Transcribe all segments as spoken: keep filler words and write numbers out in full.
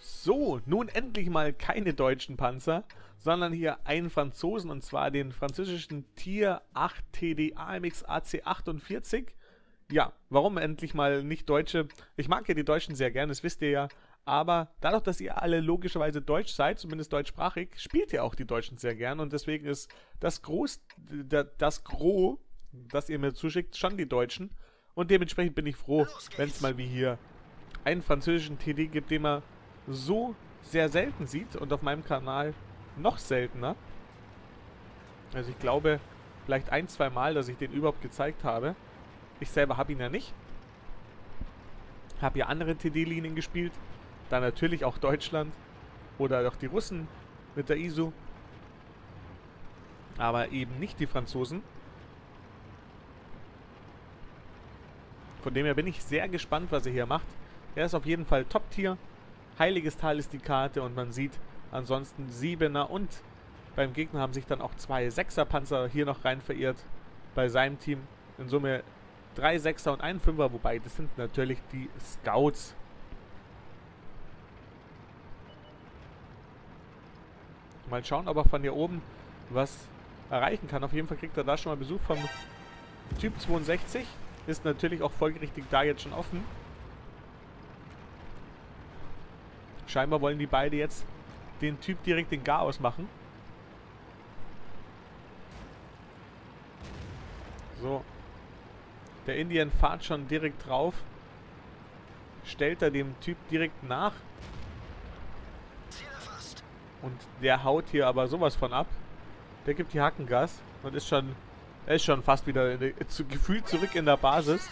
So, nun endlich mal keine deutschen Panzer, sondern hier einen Franzosen, und zwar den französischen Tier acht T D A M X A C achtundvierzig. Ja, warum endlich mal nicht Deutsche? Ich mag ja die Deutschen sehr gerne, das wisst ihr ja. Aber dadurch, dass ihr alle logischerweise deutsch seid, zumindest deutschsprachig, spielt ihr auch die Deutschen sehr gern. Und deswegen ist das Groß, das Gros, das ihr mir zuschickt, schon die Deutschen. Und dementsprechend bin ich froh, wenn es mal wie hier einen französischen T D gibt, den man so sehr selten sieht. Und auf meinem Kanal noch seltener. Also ich glaube, vielleicht ein, zwei Mal, dass ich den überhaupt gezeigt habe. Ich selber habe ihn ja nicht. Habe ja andere T D-Linien gespielt. Dann natürlich auch Deutschland. Oder auch die Russen mit der I S U. Aber eben nicht die Franzosen. Von dem her bin ich sehr gespannt, was er hier macht. Er ist auf jeden Fall Top-Tier. Heiliges Tal ist die Karte und man sieht ansonsten Siebener und beim Gegner haben sich dann auch zwei Sechser-Panzer hier noch rein verirrt bei seinem Team. In Summe drei Sechser und ein Fünfer, wobei das sind natürlich die Scouts. Mal schauen, ob er von hier oben was erreichen kann. Auf jeden Fall kriegt er da schon mal Besuch vom Typ zweiundsechzig. Ist natürlich auch folgerichtig da jetzt schon offen. Scheinbar wollen die beide jetzt den Typ direkt den Garaus machen. So. Der Indian fährt schon direkt drauf. Stellt er dem Typ direkt nach. Und der haut hier aber sowas von ab. Der gibt die Hackengas und ist schon, er ist schon fast wieder in der, zu, gefühlt zurück in der Basis.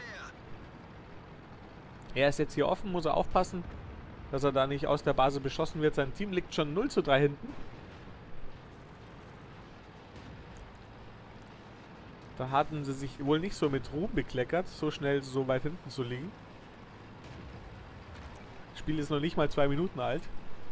Er ist jetzt hier offen, muss er aufpassen, dass er da nicht aus der Basis beschossen wird. Sein Team liegt schon null zu drei hinten. Da hatten sie sich wohl nicht so mit Ruhm bekleckert, so schnell so weit hinten zu liegen. Das Spiel ist noch nicht mal zwei Minuten alt.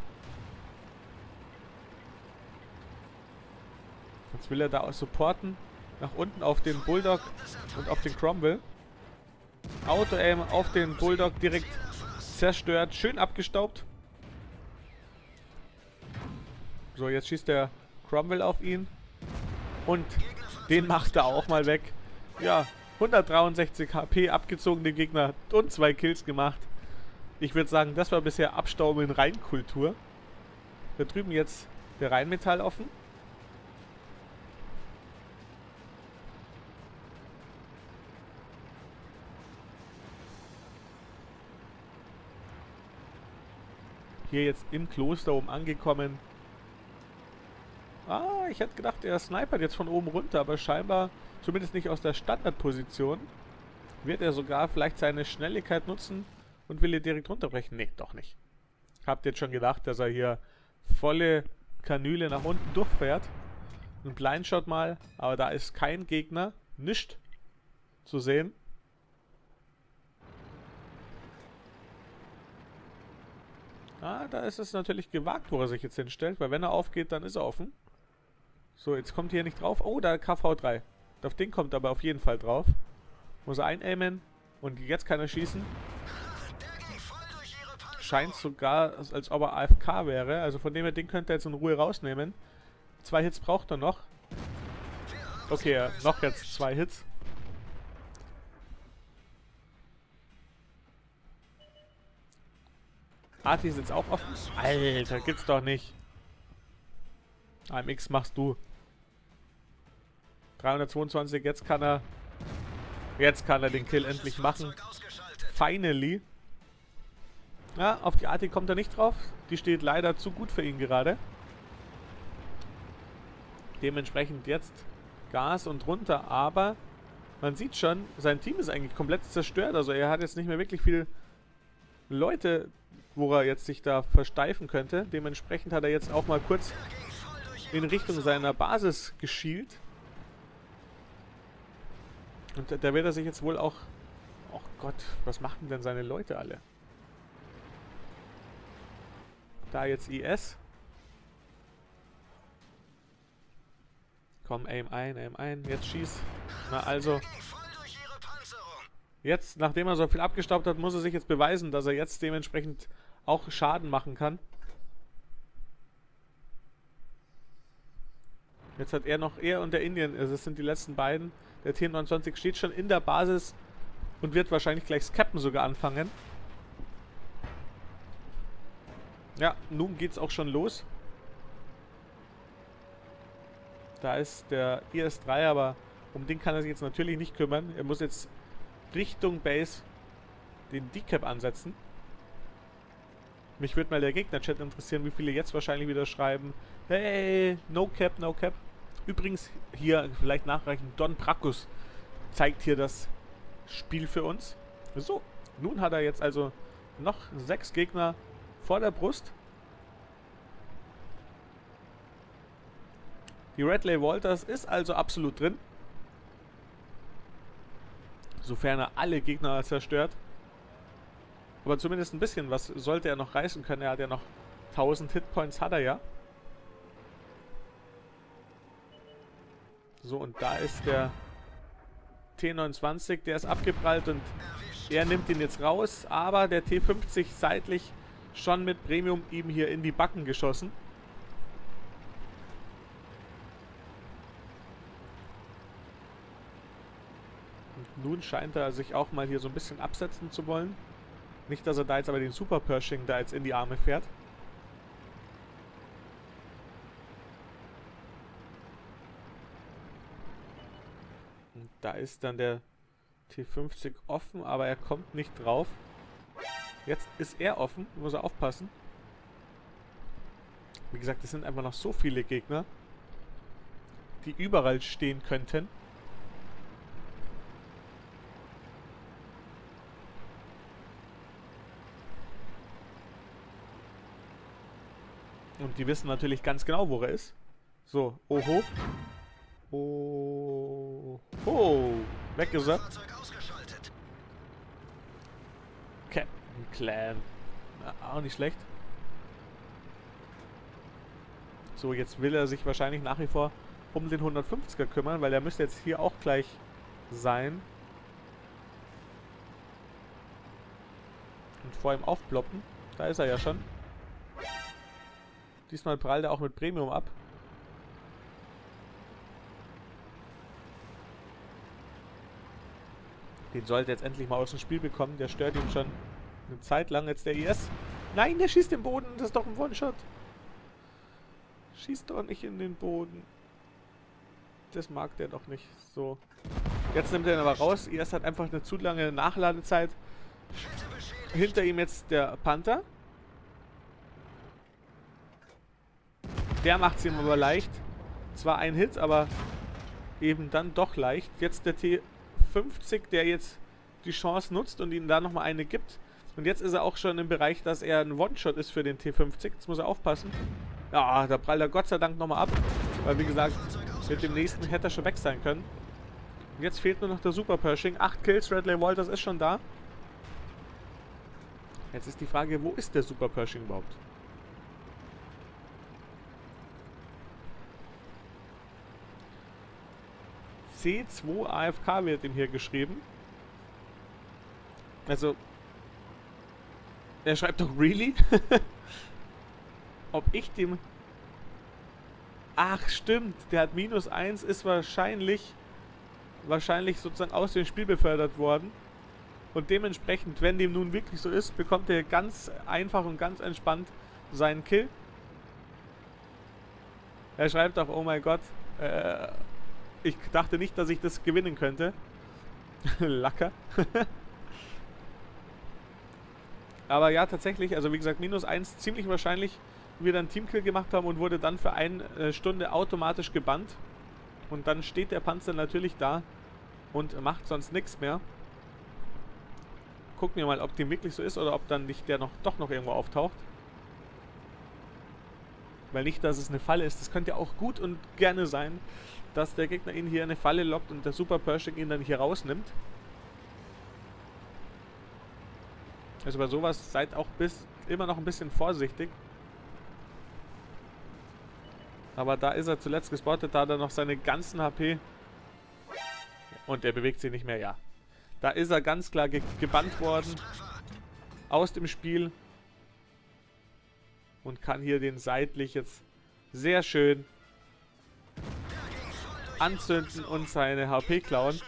Jetzt will er da auch supporten. Nach unten auf den Bulldog und auf den Cromwell. Auto-Aim auf den Bulldog direkt zerstört. Schön abgestaubt. So, jetzt schießt der Cromwell auf ihn. Und den macht er auch mal weg. Ja, hundertdreiundsechzig H P abgezogen, den Gegner, und zwei Kills gemacht. Ich würde sagen, das war bisher Abstauben in Rheinkultur. Da drüben jetzt der Rheinmetall offen. Hier jetzt im Kloster oben angekommen. Ah, ich hätte gedacht, er snipert jetzt von oben runter, aber scheinbar, zumindest nicht aus der Standardposition, wird er sogar vielleicht seine Schnelligkeit nutzen und will hier direkt runterbrechen. Nee, doch nicht. Habt jetzt schon gedacht, dass er hier volle Kanüle nach unten durchfährt. Ein Blindshot mal, aber da ist kein Gegner, nicht zu sehen. Ah, da ist es natürlich gewagt, wo er sich jetzt hinstellt, weil wenn er aufgeht, dann ist er offen. So, jetzt kommt hier nicht drauf. Oh, da K V drei. Auf den kommt aber auf jeden Fall drauf. Muss er einaimen und jetzt kann er schießen. Scheint sogar, als ob er A F K wäre. Also von dem her, den könnte er jetzt in Ruhe rausnehmen. Zwei Hits braucht er noch. Okay, noch jetzt zwei Hits. Arti ist jetzt auch offen. Alter, gibt's doch nicht. A M X machst du. dreihundertzweiundzwanzig, jetzt kann er... Jetzt kann er den Kill endlich machen. Finally. Ja, auf die Arti kommt er nicht drauf. Die steht leider zu gut für ihn gerade. Dementsprechend jetzt Gas und runter, aber man sieht schon, sein Team ist eigentlich komplett zerstört. Also er hat jetzt nicht mehr wirklich viele Leute, wo er jetzt sich da versteifen könnte. Dementsprechend hat er jetzt auch mal kurz in Richtung seiner Basis geschielt. Und da wird er sich jetzt wohl auch... Oh Gott, was machen denn seine Leute alle? Da jetzt I S. Komm, aim ein, aim ein. Jetzt schieß. Na also. Jetzt, nachdem er so viel abgestaubt hat, muss er sich jetzt beweisen, dass er jetzt dementsprechend auch Schaden machen kann. Jetzt hat er noch, er und der Indian, also das sind die letzten beiden. Der T neunundzwanzig steht schon in der Basis und wird wahrscheinlich gleich das Cappen sogar anfangen. Ja, nun geht's auch schon los. Da ist der I S drei, aber um den kann er sich jetzt natürlich nicht kümmern. Er muss jetzt Richtung Base den D-Cap ansetzen. Mich würde mal der Gegner-Chat interessieren, wie viele jetzt wahrscheinlich wieder schreiben: Hey, no Cap, no Cap. Übrigens hier vielleicht nachreichen, Don Brackus zeigt hier das Spiel für uns. So, nun hat er jetzt also noch sechs Gegner vor der Brust. Die Radley Walters ist also absolut drin. Sofern er alle Gegner zerstört. Aber zumindest ein bisschen was sollte er noch reißen können. Er hat ja noch tausend Hitpoints, hat er ja. So, und da ist der T neunundzwanzig, der ist abgeprallt und er nimmt ihn jetzt raus. Aber der T fünfzig seitlich schon mit Premium ihm hier in die Backen geschossen. Und nun scheint er sich auch mal hier so ein bisschen absetzen zu wollen. Nicht, dass er da jetzt aber den Super Pershing da jetzt in die Arme fährt. Und da ist dann der T fünfzig offen, aber er kommt nicht drauf. Jetzt ist er offen, muss er aufpassen. Wie gesagt, es sind einfach noch so viele Gegner, die überall stehen könnten. Und die wissen natürlich ganz genau, wo er ist. So, oho. Oh. Oh. Weg ist er. Captain Clan. Na, auch nicht schlecht. So, jetzt will er sich wahrscheinlich nach wie vor um den hundertfünfziger kümmern, weil er müsste jetzt hier auch gleich sein. Und vor ihm aufploppen. Da ist er ja schon. Diesmal prallt er auch mit Premium ab. Den sollte er jetzt endlich mal aus dem Spiel bekommen. Der stört ihn schon eine Zeit lang. Jetzt der I S. Nein, der schießt den Boden. Das ist doch ein One-Shot. Schießt doch nicht in den Boden. Das mag der doch nicht. So. Jetzt nimmt er ihn aber raus. I S hat einfach eine zu lange Nachladezeit. Hinter ihm jetzt der Panther. Der macht es ihm aber leicht. Zwar ein Hit, aber eben dann doch leicht. Jetzt der T fünfzig, der jetzt die Chance nutzt und ihm da nochmal eine gibt. Und jetzt ist er auch schon im Bereich, dass er ein One-Shot ist für den T fünfzig. Jetzt muss er aufpassen. Ja, da prallt er Gott sei Dank nochmal ab. Weil wie gesagt, mit dem nächsten hätte er schon weg sein können. Und jetzt fehlt nur noch der Super Pershing. Acht Kills, Radley Walters ist schon da. Jetzt ist die Frage, wo ist der Super Pershing überhaupt? C zwei A F K wird ihm hier geschrieben. Also, er schreibt doch really? Ob ich dem... Ach, stimmt. Der hat minus eins, ist wahrscheinlich wahrscheinlich sozusagen aus dem Spiel befördert worden. Und dementsprechend, wenn dem nun wirklich so ist, bekommt er ganz einfach und ganz entspannt seinen Kill. Er schreibt auch, oh mein Gott, äh... ich dachte nicht, dass ich das gewinnen könnte. Lacker. Aber ja, tatsächlich, also wie gesagt, minus eins, ziemlich wahrscheinlich, wir dann Teamkill gemacht haben und wurde dann für eine Stunde automatisch gebannt. Und dann steht der Panzer natürlich da und macht sonst nichts mehr. Gucken wir mal, ob dem wirklich so ist oder ob dann nicht der noch doch noch irgendwo auftaucht. Weil nicht, dass es eine Falle ist. Das könnte ja auch gut und gerne sein, dass der Gegner ihn hier in eine Falle lockt und der Super Pershing ihn dann hier rausnimmt. Also bei sowas seid auch bis immer noch ein bisschen vorsichtig. Aber da ist er zuletzt gespottet, da hat er noch seine ganzen H P. Und er bewegt sich nicht mehr, ja. Da ist er ganz klar ge gebannt worden. Aus dem Spiel. und kann hier den seitlich jetzt sehr schön anzünden und seine H P klauen.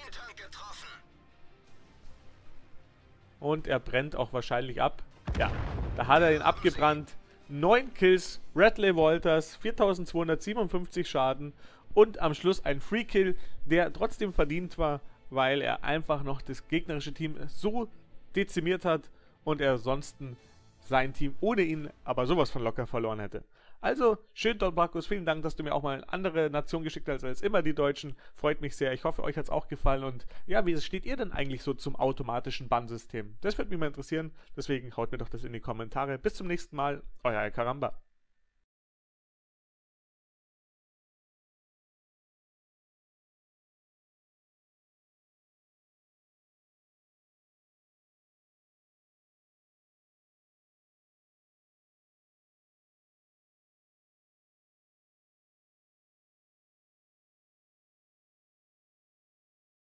Und er brennt auch wahrscheinlich ab. Ja, da hat er ihn abgebrannt. neun Kills, Radley Walters, viertausendzweihundertsiebenundfünfzig Schaden und am Schluss ein Free Kill, der trotzdem verdient war, weil er einfach noch das gegnerische Team so dezimiert hat und er ansonsten sein Team ohne ihn aber sowas von locker verloren hätte. Also, schön, Don Brackus, vielen Dank, dass du mir auch mal eine andere Nation geschickt hast als immer die Deutschen. Freut mich sehr. Ich hoffe, euch hat es auch gefallen. Und ja, wie steht ihr denn eigentlich so zum automatischen Bannsystem? Das würde mich mal interessieren. Deswegen haut mir doch das in die Kommentare. Bis zum nächsten Mal. Euer Karamba.